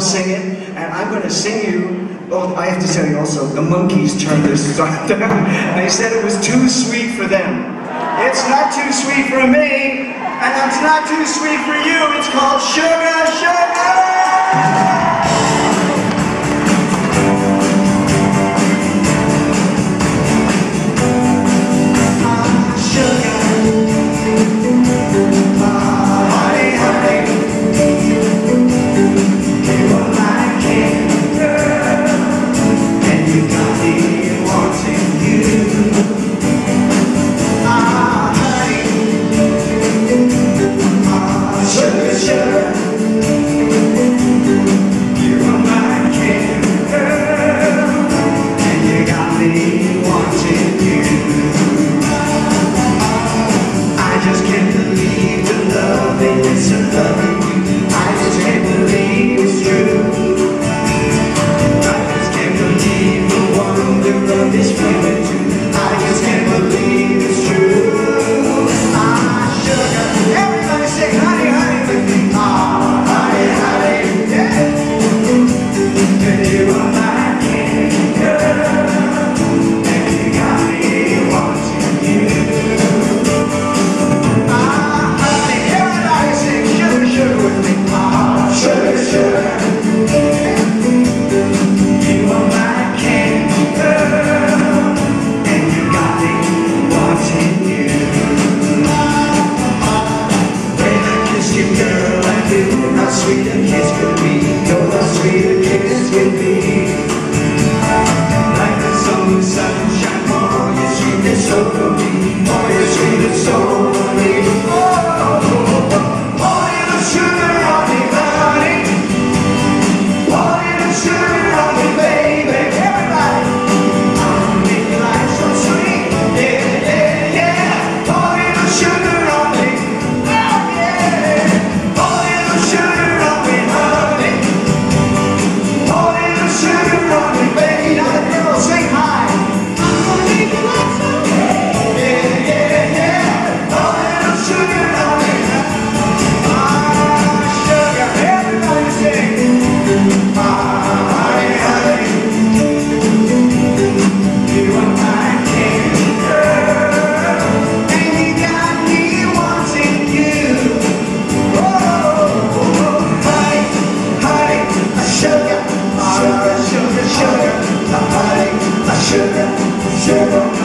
sing it, and I'm going to sing you. Oh, I have to tell you also, the Monkees turned this song down. They said it was too sweet for them. It's not too sweet for me, and it's not too sweet for you. It's called Sugar, Sugar! Sugar, sugar.